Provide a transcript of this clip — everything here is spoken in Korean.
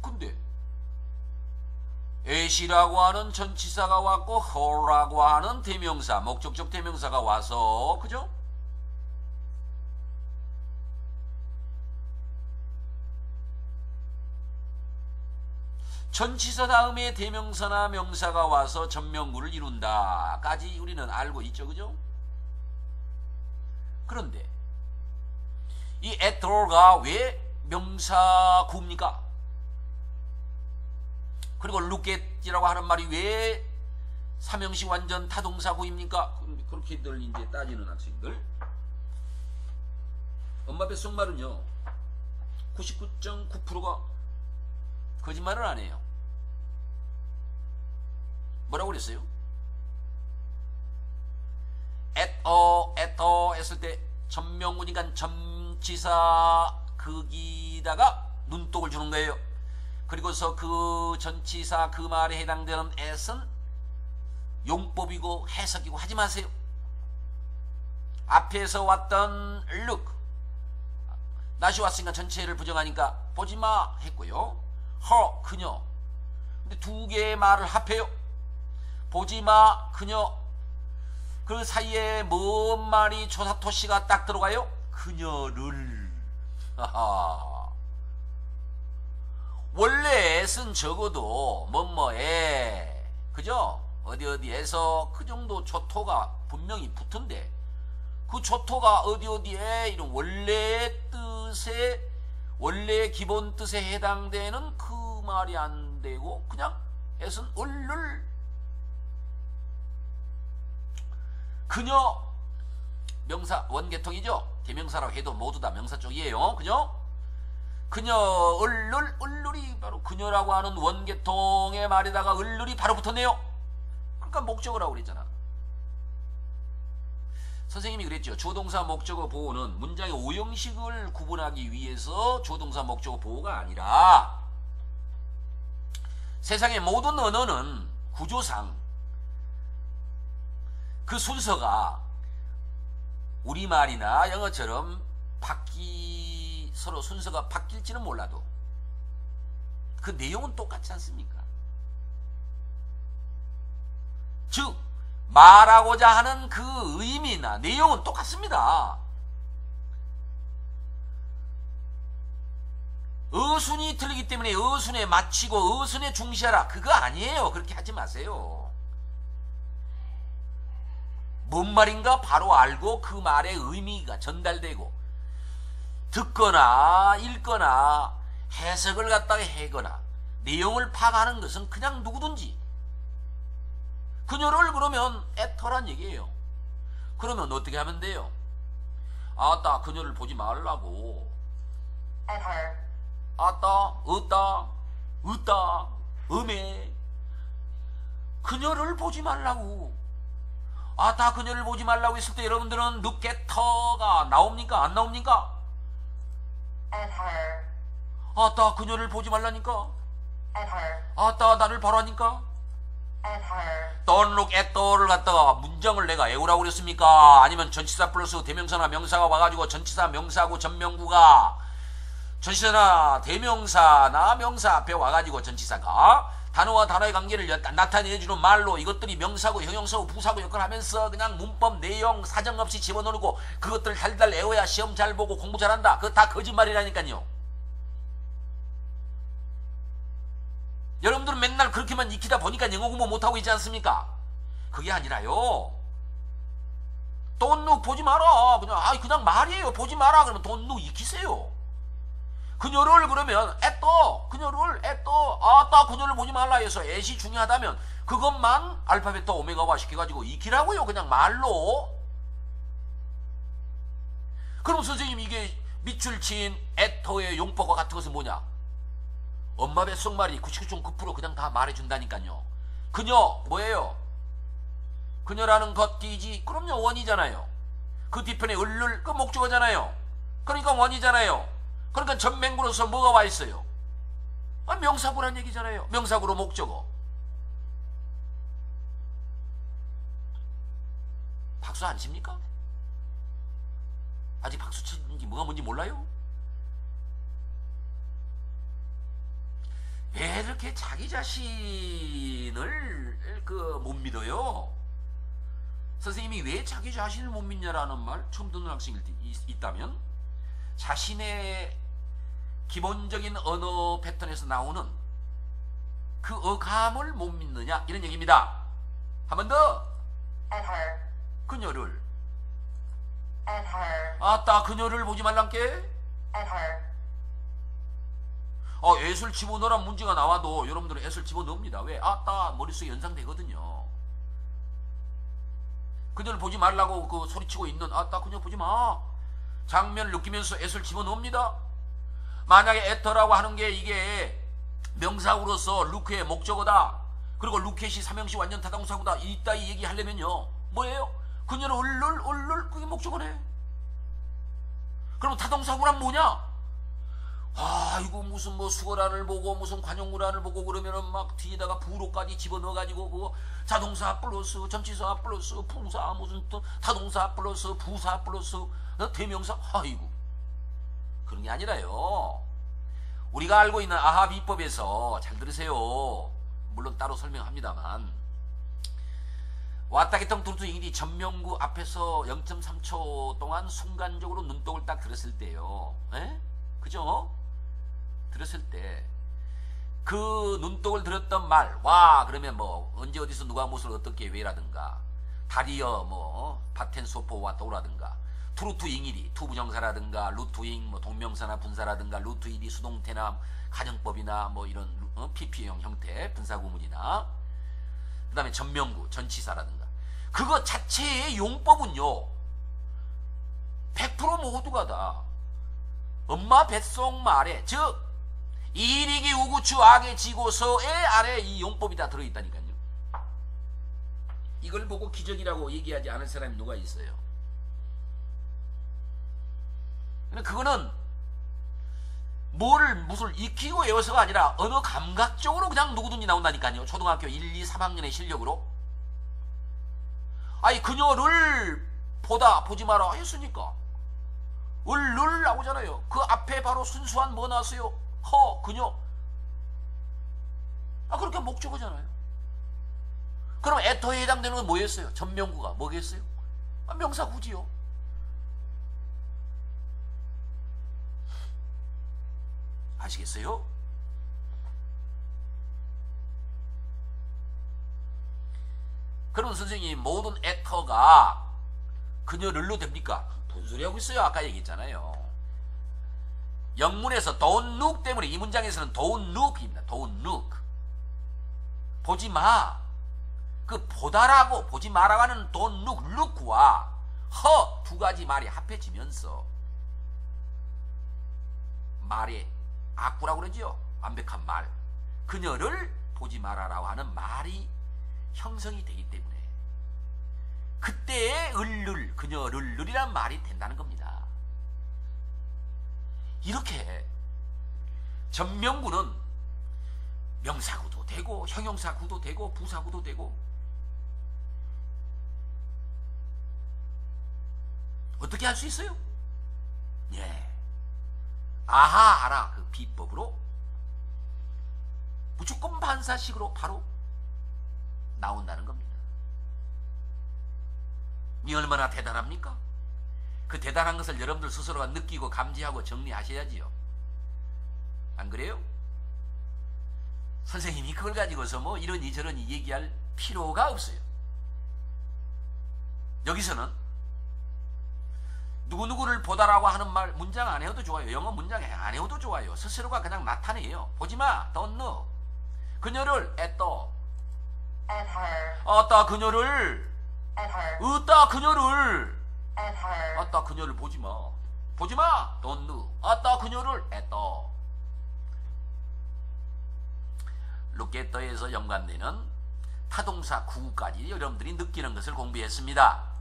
근데 at이라고 하는 전치사가 왔고 her라고 하는 대명사, 목적적 대명사가 와서, 그죠? 전치사 다음에 대명사나 명사가 와서 전명구를 이룬다 까지 우리는 알고 있죠, 그죠? 그런데 이 at all가 왜 명사구입니까? 그리고 look at이라고 하는 말이 왜 삼형식 완전 타동사구입니까? 그렇게들 이제 따지는 학생들, 엄마 뱃속말은요 99.9%가 거짓말을 안 해요. 뭐라고 그랬어요? at all 했을 때 전명구니까 전치사 극이다가 눈독을 주는 거예요. 그리고서 그 전치사 그 말에 해당되는 at은 용법이고 해석이고 하지 마세요. 앞에서 왔던 look, 낫이 왔으니까 전체를 부정하니까 보지마 했고요. her, 그녀. 근데 두 개의 말을 합해요. 보지마, 그녀. 그 사이에 뭔 말이 조사토시가 딱 들어가요? 그녀를. 원래 at은 적어도 뭐뭐에, 그죠? 어디에서 그 정도 조토가 분명히 붙은데, 그 조토가 어디에 이런 원래의 뜻에, 원래 기본 뜻에 해당되는 그 말이 안 되고 그냥 at은 을를. 그녀 명사 원계통이죠. 대명사라고 해도 모두 다 명사 쪽이에요. 그죠? 그녀 을룰이 바로 그녀라고 하는 원계통의 말에다가 을룰이 바로 붙었네요. 그러니까 목적어라고 그랬잖아. 선생님이 그랬죠. 조동사 목적어 보호는 문장의 오형식을 구분하기 위해서 조동사 목적어 보호가 아니라 세상의 모든 언어는 구조상 그 순서가 우리말이나 영어처럼 서로 순서가 바뀔지는 몰라도 그 내용은 똑같지 않습니까? 즉 말하고자 하는 그 의미나 내용은 똑같습니다. 어순이 틀리기 때문에 어순에 맞추고 어순에 중시하라, 그거 아니에요. 그렇게 하지 마세요. 뭔 말인가 바로 알고 그 말의 의미가 전달되고 듣거나 읽거나 해석을 갖다가 해거나 내용을 파악하는 것은 그냥 누구든지. 그녀를 그러면 애터란 얘기예요. 그러면 어떻게 하면 돼요? 아따 그녀를 보지 말라고. at her. 아따 으따 음에 그녀를 보지 말라고. 아따 그녀를 보지 말라고 했을 때 여러분들은 look at her가 나옵니까? 안 나옵니까? at her. 아따 그녀를 보지 말라니까. at her. 아따 나를 바라니까. at her. Don't look at her를 갖다가 문장을 내가 외우라고 그랬습니까? 아니면 전치사 플러스 대명사나 명사가 와가지고 전치사 명사하고 전명구가 전치사나 대명사나 명사 앞에 와가지고 전치사가 단어와 단어의 관계를 나타내주는 말로 이것들이 명사고 형용사고 부사고 역할을 하면서 그냥 문법 내용 사정없이 집어넣고 그것들을 달달 외워야 시험 잘 보고 공부 잘한다. 그거 다 거짓말이라니까요. 여러분들은 맨날 그렇게만 익히다 보니까 영어 공부 못하고 있지 않습니까? 그게 아니라요. Don't look, 보지 마라. 그냥 말이에요. 보지 마라. 그러면 don't look 익히세요. 그녀를 그러면 그녀를 아따 그녀를 보지 말라 해서 at이 중요하다면 그것만 알파벳 오메가화 시켜가지고 익히라고요. 그냥 말로. 그럼 선생님 이게 밑줄 친 at의 용법과 같은 것은 뭐냐? 엄마 뱃속말이 99.9% 그냥 다 말해준다니까요. 그녀 뭐예요? 그녀라는 것이지. 그럼요 원이잖아요. 그 뒤편에 을를 그 목적어잖아요. 그러니까 원이잖아요. 그러니까 전맹구로서 뭐가 와 있어요? 명사구란 얘기잖아요. 명사구로 목적어. 박수 안 칩니까? 아직 박수 치는 게 뭐가 뭔지 몰라요? 왜 이렇게 자기 자신을 못 믿어요? 선생님이 왜 자기 자신을 못 믿냐라는 말 처음 듣는 학생이 있다면 자신의 기본적인 언어 패턴에서 나오는 그 어감을 못 믿느냐 이런 얘기입니다. 한 번 더. at her, 그녀를. at her, 아따 그녀를 보지 말란께. at her, 애를 집어넣으란 문제가 나와도 여러분들은 애를 집어넣습니다. 왜? 아따 머릿속에 연상되거든요. 그녀를 보지 말라고 그 소리치고 있는 아따 그녀 보지 마 장면을 느끼면서 애를 집어넣습니다. 만약에 애터라고 하는 게 이게 명사구로서 루크의 목적어다. 그리고 루켓이 삼형시 완전 타동사구다. 이따위 얘기하려면요. 뭐예요? 그녀는 얼룰 그게 목적어네. 그럼 타동사구란 뭐냐? 이거 무슨 뭐 수거란을 보고 무슨 관용구란을 보고 그러면은 막 뒤에다가 부로까지 집어넣어가지고 그거 자동사 플러스 전치사 플러스 부사 무슨 또 타동사 플러스 부사 플러스 대명사 아이고 그런 게 아니라요. 우리가 알고 있는 아하 비법에서 잘 들으세요. 물론 따로 설명합니다만 왔다겠던 두루투잉이 전명구 앞에서 0.3초 동안 순간적으로 눈독을 딱 들었을 때요. 에? 그죠? 들었을 때 그 눈독을 들었던 말, 와 그러면 뭐 언제 어디서 누가 무엇을 어떻게 왜라든가 다리어 뭐 바텐 소포와 또라든가 투루투잉일이 투부정사라든가 루투잉 뭐 동명사나 분사라든가 루투일이 수동태나 가정법이나 뭐 이런 PP형 형태 분사구문이나 그 다음에 전명구 전치사라든가 그거 자체의 용법은요 100% 모두가 다 엄마 뱃속말에 즉 이리기 우구추 악의 지고서에 아래 이 용법이 다 들어있다니까요. 이걸 보고 기적이라고 얘기하지 않을 사람이 누가 있어요? 그거는 무엇을 익히고 외워서가 아니라 언어 감각적으로 그냥 누구든지 나온다니까요. 초등학교 1, 2, 3학년의 실력으로. 아니 그녀를 보지 마라 했으니까 을를 나오잖아요. 그 앞에 바로 순수한 뭐 나왔어요? 그녀. 그렇게 목적어잖아요. 그럼 애터에 해당되는 건 뭐였어요? 전명구가 뭐겠어요? 명사구지요. 아시겠어요? 그럼 선생님 모든 애터가 그녀를로 됩니까? 무슨 소리 하고 있어요? 아까 얘기했잖아요. 영문에서 don't look 때문에 이 문장에서는 don't look입니다. don't look. 보지 마. 그 보다라고 보지 마라고 하는 don't look, look와 두 가지 말이 합해지면서 말의 악구라고 그러죠. 완벽한 말. 그녀를 보지 마라라고 하는 말이 형성이 되기 때문에 그때의 그녀를이란 말이 된다는 겁니다. 이렇게 전명구는 명사구도 되고 형용사구도 되고 부사구도 되고 어떻게 할 수 있어요? 예. 아하 알아 그 비법으로 무조건 반사식으로 바로 나온다는 겁니다. 이 얼마나 대단합니까? 그 대단한 것을 여러분들 스스로가 느끼고 감지하고 정리하셔야지요. 안 그래요? 선생님이 그걸 가지고서 뭐 이러니 저러니 얘기할 필요가 없어요. 여기서는 누구누구를 보다라고 하는 말 문장 안 해도 좋아요. 영어 문장 안 해도 좋아요. 스스로가 그냥 나타내요. 보지마, don't know. 그녀를 at her, 아따 그녀를 at her, 으따 그녀를 at her, 아따 그녀를 보지마 don't know. 아따 그녀를 at 루게터에서 연관되는 타동사 구까지 여러분들이 느끼는 것을 공부했습니다.